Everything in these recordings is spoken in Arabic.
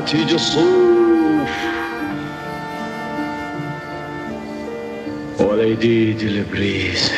تيجي الصوف ولا جديد الابليس.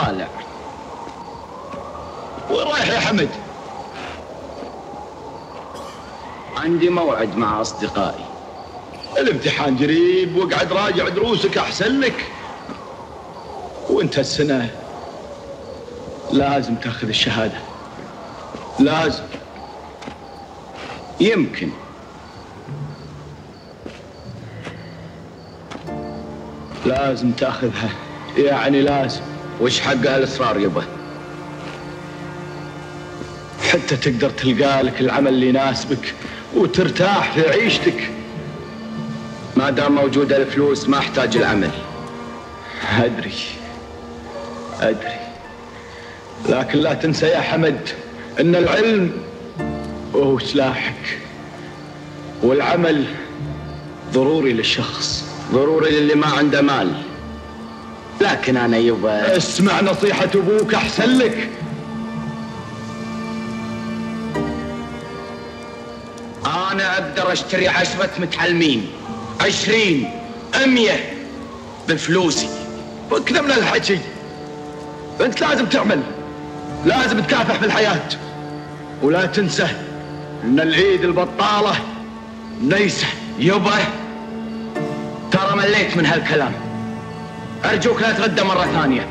طالع. وين رايح يا حمد؟ عندي موعد مع أصدقائي. الامتحان قريب، واقعد راجع دروسك أحسن لك. وانت السنة لازم تاخذ الشهادة، لازم. يمكن. لازم تاخذها، يعني لازم. وش حق هالإصرار يبا؟ حتى تقدر تلقى لك العمل اللي يناسبك وترتاح في عيشتك. ما دام موجودة الفلوس ما احتاج العمل. أدري، لكن لا تنسى يا حمد أن العلم هو سلاحك، والعمل ضروري للشخص، ضروري للي ما عنده مال. لكن أنا يبا اسمع نصيحة أبوك أحسن لك. أنا أقدر أشتري 10 متعلمين، 20 100 بفلوسي. وكذا من الحكي، أنت لازم تعمل، لازم تكافح في الحياة. ولا تنسى أن العيد البطالة نيسة. يبا ترى مليت من هالكلام، أرجوك لا تغدى مرة ثانية.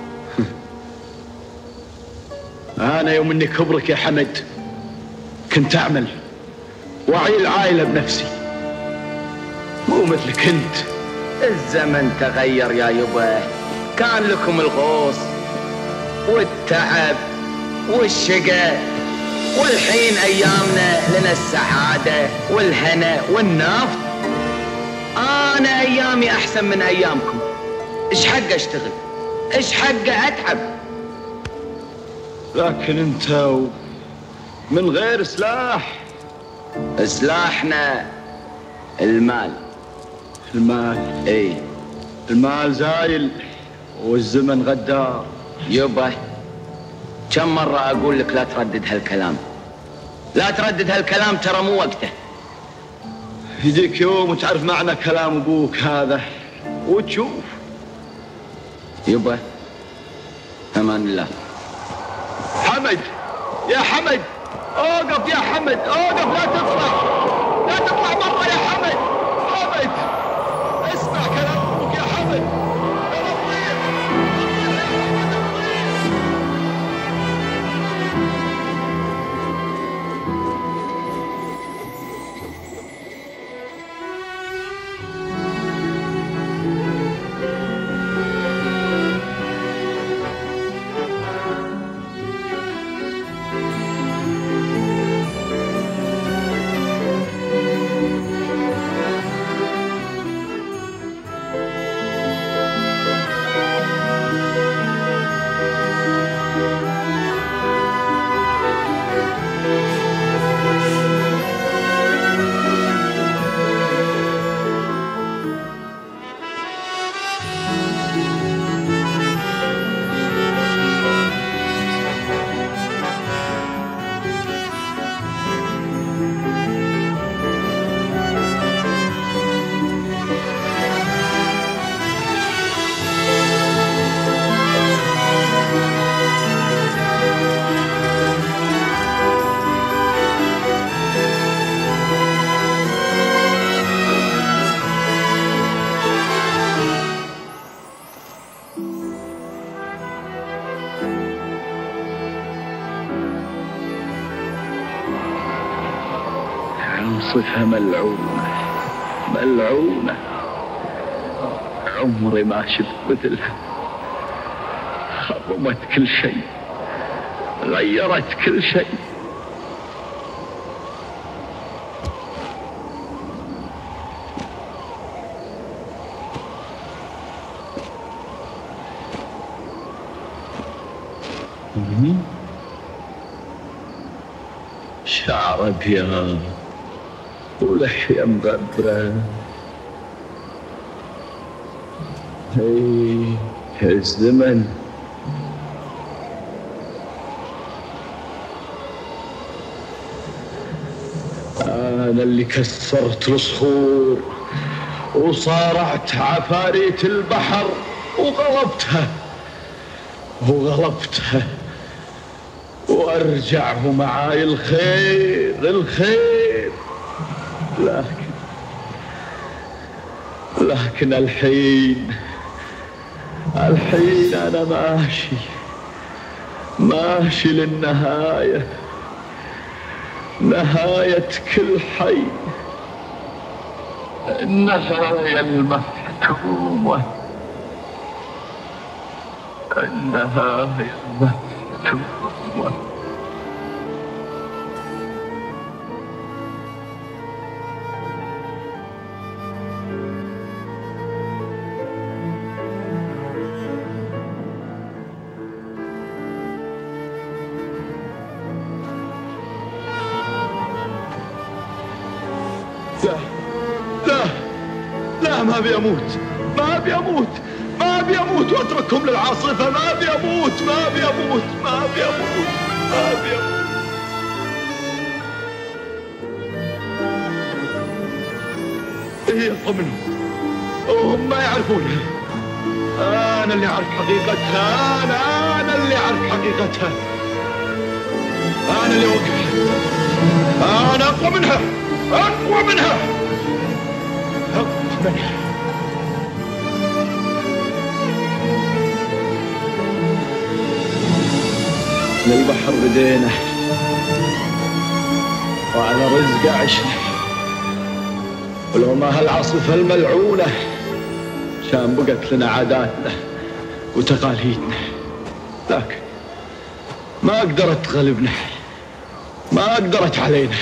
أنا يوم إني كبرك يا حمد كنت أعمل وأعي العائلة بنفسي، مو مثلك أنت. الزمن تغير يا يبا، كان لكم الغوص والتعب والشقا، والحين أيامنا لنا السعادة والهنا والنفط. أنا أيامي أحسن من أيامكم. إيش حق أشتغل؟ إيش حق أتعب؟ لكن أنت من غير سلاح. سلاحنا المال. المال؟ إيه، المال زايل والزمن غدار. يبا كم مرة أقول لك لا تردد هالكلام، لا تردد هالكلام، ترى مو وقته. يجيك يوم وتعرف معنى كلام أبوك هذا وتشوف. يبا أمان الله. حمد يا حمد، اوقف يا حمد، اوقف، لا تطلع مرة يا حمد. حمد اسمع كلام أبوك يا حمد. صفة ملعونة، ملعونة، عمري ما شفت مثلها. خربت كل شيء، غيرت كل شيء. شعر أبيض ولحية مغبرة. هي الزمن أنا اللي كسرت الصخور وصارعت عفاريت البحر وغلبتها وغلبتها وارجع ومعاي الخير. لكن الحين انا ماشي للنهاية، نهاية كل حي، النهاية المفتومة، النهاية المفتومة. لا ما بيموت واتركهم للعاصفة. ما بيموت. هي طمنهم وهم ما يعرفونها. أنا اللي أعرف حقيقتها. أنا اللي أعرف حقيقتها. أنا اللي وقفها. أنا أقوى منها. للبحر بدينا وعلى رزق عشنا، ولو ما هالعاصفة الملعونة كان بقت لنا عاداتنا وتقاليدنا، لكن ما قدرت تغلبنا، ما قدرت علينا.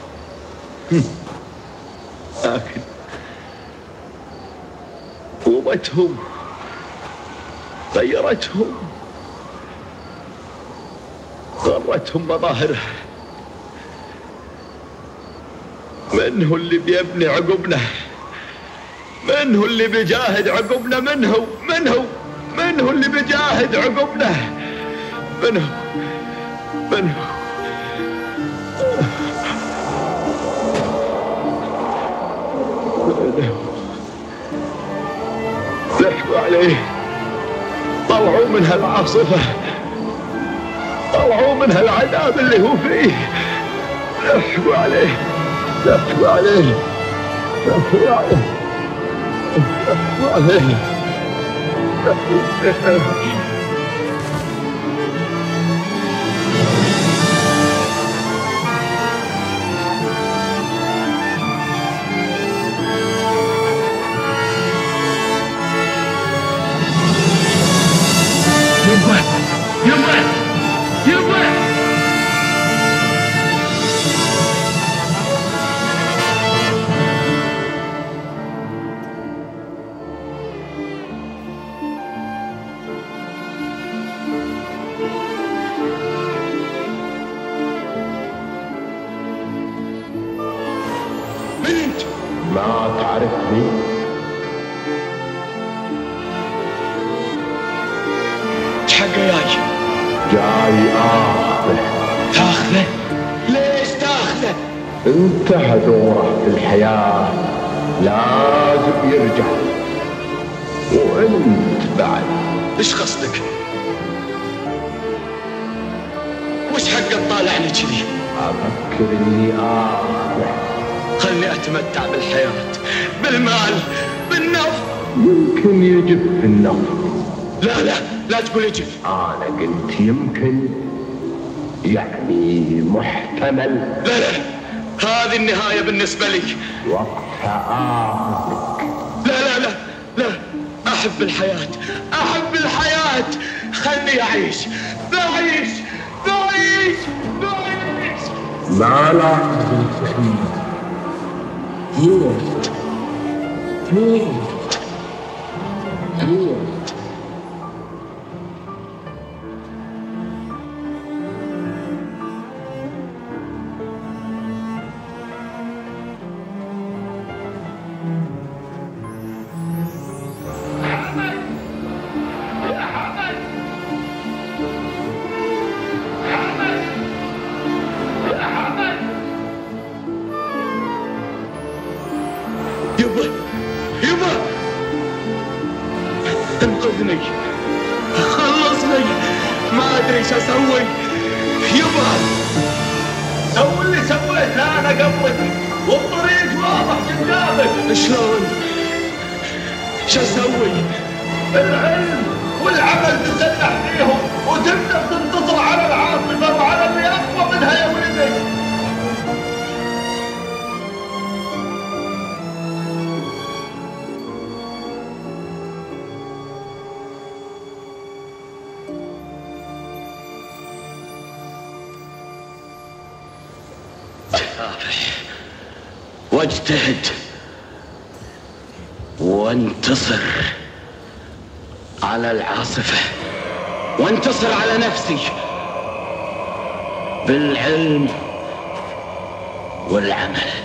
لكن قوتهم غيرتهم، غرتهم مظاهرها. من هو اللي بيبني عقبنا؟ من هو اللي بيجاهد عقبنا؟ من هو اللي بيجاهد عقبنا؟ من هو ضحكوا عليه، طلعوا من هالعاصفة، طلعوا من هالعذاب اللي هو فيه. ضحكوا عليه. ما تعرفني؟ جاي تاخذه؟ ليش تاخذه؟ انتهى دوره في الحياة، لازم يرجع. وانت بعد ايش قصدك؟ وش حق تطالعني كذي؟ افكر اني خلني اتمتع بالحياة، بالمال، بالنفط. يمكن يجب في النفط. لا تقول يجب. انا قلت يمكن، يعني محتمل. لا هذه النهاية بالنسبة لي. وقتها لا احب الحياة، خلني اعيش. ما لا موت. يبا شو اسوي؟ يبا سوي اللي سويت. لا انا قبلك والطريق واضح قدامك. شلون؟ شو اسوي؟ العلم والعمل تسلح فيهم وتقدر تنتصر على العاصفه وعلى اللي اقوى منها يا ولدي. كافح واجتهد وانتصر على العاصفة، وانتصر على نفسي بالعلم والعمل.